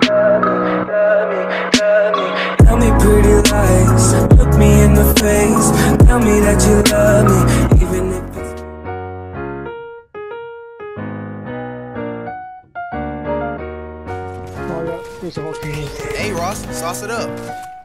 Tell me pretty lies, look me in the face. Tell me that you love me, even if it's Hey Ross, sauce it up.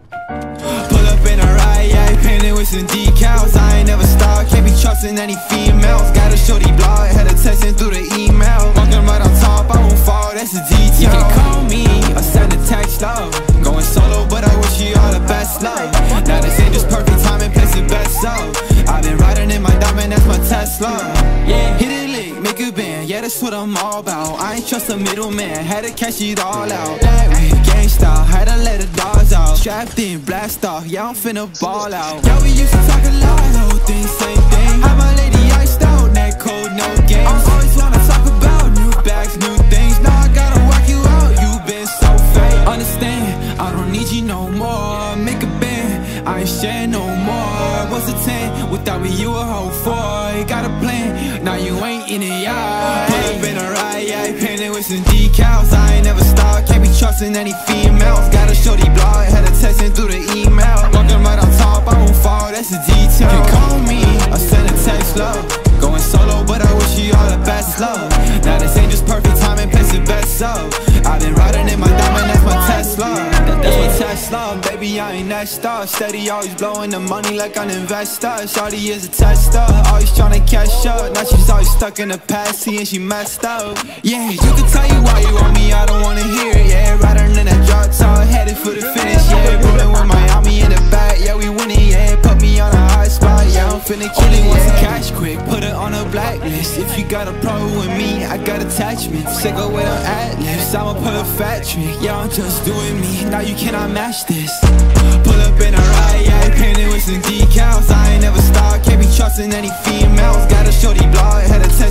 Pull up in a ride, yeah, painted with some decals. I ain't never stopped, can't be trusting any females. Got a shorty blog, had her texting through the email. Walking right on top, I won't fall, that's a detail. You can call me, or send a text, love. Going solo, but I wish you all the best, love. Now this ain't just perfect timing, place it best, so I've been riding in my diamond, that's my Tesla. Yeah, hit it lick, make a band, yeah, that's what I'm all about. I ain't trust a middleman, had to cash it all out. Gang style, had to let the dogs out. Strapped in, blast off, yeah, I'm finna ball out. Yeah, we used to talk a lot, whole thing, same thing. Had my lady iced out, neck cold, no games. I always wanna talk about new bags, new things. Now I gotta work you out, you been so fake. Understand, I don't need you no more. Make a band, I ain't sharing no more. What's a 10? Without me, you a whole 4. You got a plan, now you ain't in it, yeah. Pull up in a ride, yeah, painted with some decals. I ain't never stopped, can't be trusting any females. Got a shorty blog, had her texting through the email. Walking right on top, I won't fall, that's a detail. You can call me, or send a text, love. Going solo, but I wish you all the best, love. Now this ain't just perfect timing, place it best, so I've been riding in my diamond, that's my Tesla. That's my Tesla, baby, I ain't that star. Steady, always blowing the money like an investor. Shawty is a tester, always tryna catch up. Now she's always stuck in the past, seeing she messed up. Yeah, you can tell you why you want me, I don't wanna hear it. Yeah, riding in that drop top, headed for the finish. Yeah, rolling with Miami in the back, yeah, we winning. Yeah, put me on a high spot, yeah, I'm finna kill it. Wants to cash quick, put it on a blacklist. If you got a problem with me, I got attachments. Sick of with an ad-libs, I'ma pull a fat trick. Yeah, I'm just doing me, now you cannot match this. Pull up in a ride, yeah, painted with some decals. I ain't never stopped, can't be trusting any females. Got a shorty blog, had a